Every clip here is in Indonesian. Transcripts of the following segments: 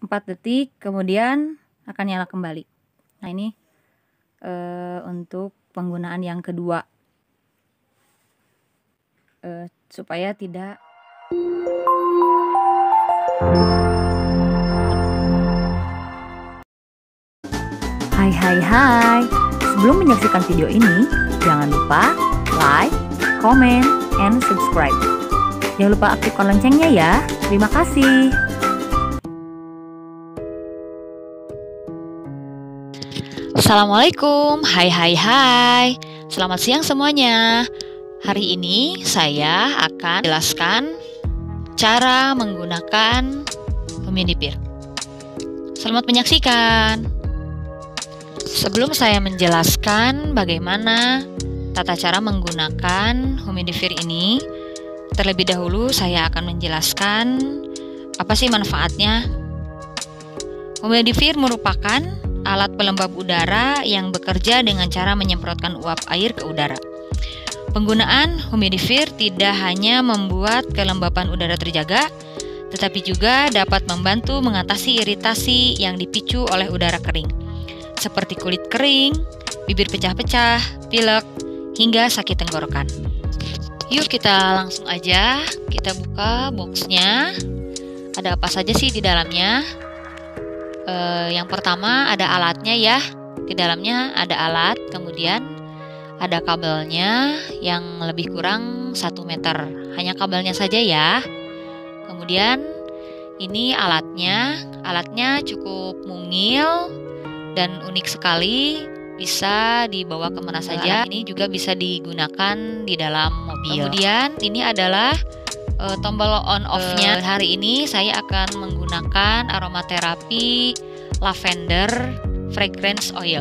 4 detik, kemudian akan nyala kembali. Nah, ini untuk penggunaan yang kedua, supaya tidak Hai. Sebelum menyaksikan video ini, jangan lupa like, comment, and subscribe. Jangan lupa aktifkan loncengnya ya. Terima kasih. Assalamualaikum, hai. Selamat siang semuanya. Hari ini saya akan jelaskan cara menggunakan humidifier. Selamat menyaksikan. Sebelum saya menjelaskan bagaimana tata cara menggunakan humidifier ini, terlebih dahulu saya akan menjelaskan apa sih manfaatnya. Humidifier merupakan alat pelembab udara yang bekerja dengan cara menyemprotkan uap air ke udara. Penggunaan humidifier tidak hanya membuat kelembapan udara terjaga, tetapi juga dapat membantu mengatasi iritasi yang dipicu oleh udara kering, seperti kulit kering, bibir pecah-pecah, pilek, hingga sakit tenggorokan. Yuk kita langsung aja, kita buka boxnya. Ada apa saja sih di dalamnya? Yang pertama ada alatnya ya. Di dalamnya ada alat, kemudian ada kabelnya yang lebih kurang 1 meter. Hanya kabelnya saja ya. Kemudian ini alatnya cukup mungil dan unik sekali, bisa dibawa kemana saja. Ini juga bisa digunakan di dalam mobil. Kemudian ini adalah tombol on off-nya. Hari ini saya akan menggunakan aromaterapi lavender fragrance oil.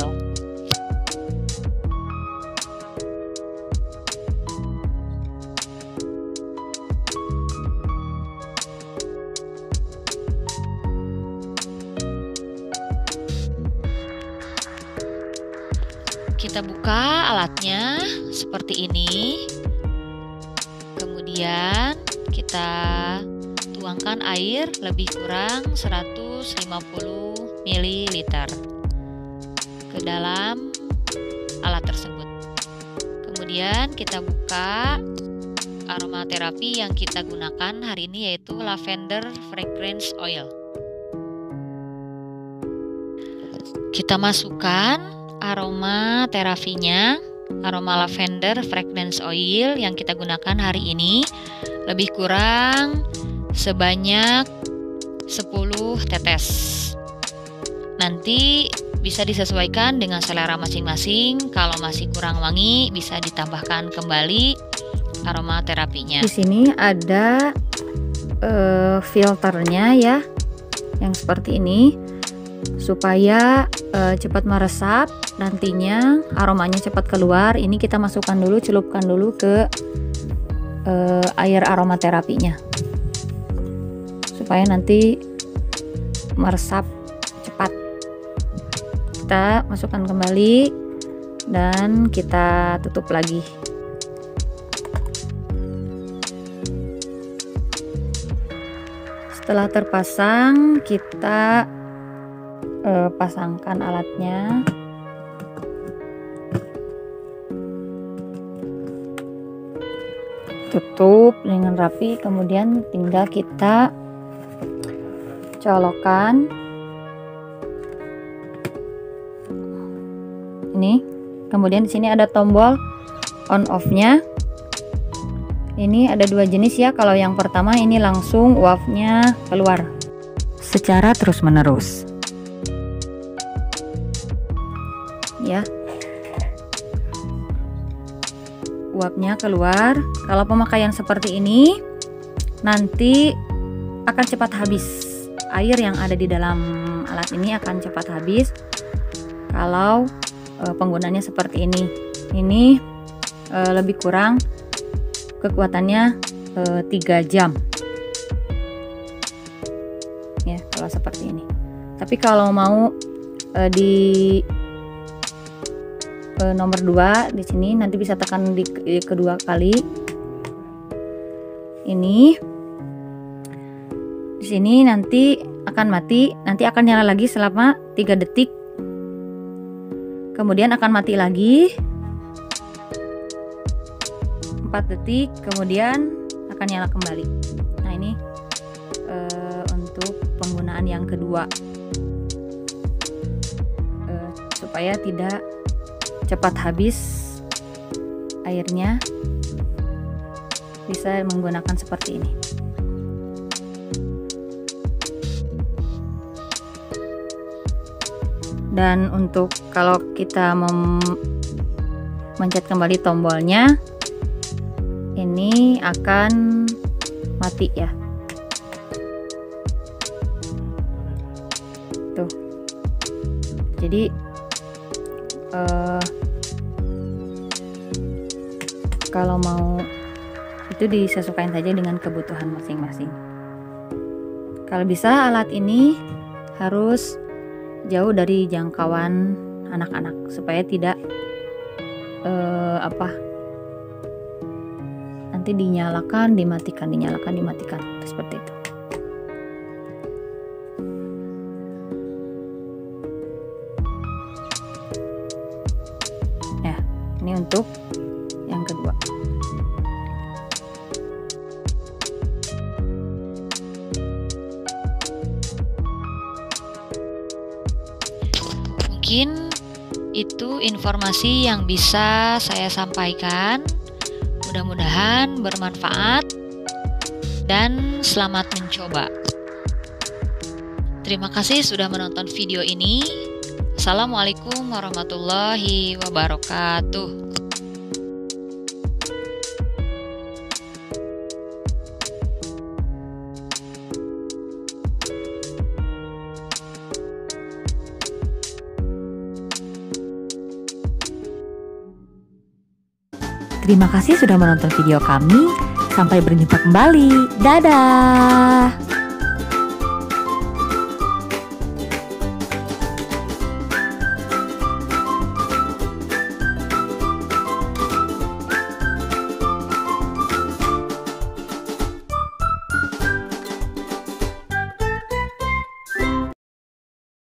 Kita buka alatnya seperti ini. Kemudian kita tuangkan air lebih kurang 150 ml ke dalam alat tersebut. Kemudian kita buka aromaterapi yang kita gunakan hari ini, yaitu lavender fragrance oil. Kita masukkan aroma terapinya, aroma lavender fragrance oil yang kita gunakan hari ini, lebih kurang sebanyak 10 tetes. Nanti bisa disesuaikan dengan selera masing-masing. Kalau masih kurang wangi, bisa ditambahkan kembali aroma terapinya. Di sini ada filternya ya, yang seperti ini, supaya cepat meresap, nantinya aromanya cepat keluar. Ini kita masukkan dulu, celupkan dulu ke air aromaterapinya, supaya nanti meresap cepat. Kita masukkan kembali dan kita tutup lagi. Setelah terpasang, kita pasangkan alatnya. Tutup dengan rapi, kemudian tinggal kita colokkan ini. Kemudian di sini ada tombol on off-nya. Ini ada 2 jenis ya. Kalau yang pertama ini langsung uapnya keluar secara terus-menerus ya, uapnya keluar. Kalau pemakaian seperti ini, nanti akan cepat habis. Air yang ada di dalam alat ini akan cepat habis kalau penggunaannya seperti ini. Ini lebih kurang kekuatannya 3 jam ya kalau seperti ini. Tapi kalau mau di nomor 2 di sini, nanti bisa tekan di kedua kali. Ini di Di sini nanti akan mati, nanti akan nyala lagi selama 3 detik. Kemudian akan mati lagi 4 detik, kemudian akan nyala kembali. Nah, ini untuk penggunaan yang kedua, supaya tidak cepat habis airnya, bisa menggunakan seperti ini. Dan untuk kalau kita mencet kembali tombolnya, ini akan mati ya. Tuh. Jadi kalau mau itu disesuaikan saja dengan kebutuhan masing-masing. Kalau bisa alat ini harus jauh dari jangkauan anak-anak supaya tidak nanti dinyalakan, dimatikan, seperti itu. Ya, ini untuk yang kedua. Mungkin itu informasi yang bisa saya sampaikan. Mudah-mudahan bermanfaat dan selamat mencoba. Terima kasih sudah menonton video ini. Assalamualaikum warahmatullahi wabarakatuh. Terima kasih sudah menonton video kami. Sampai berjumpa kembali. Dadah.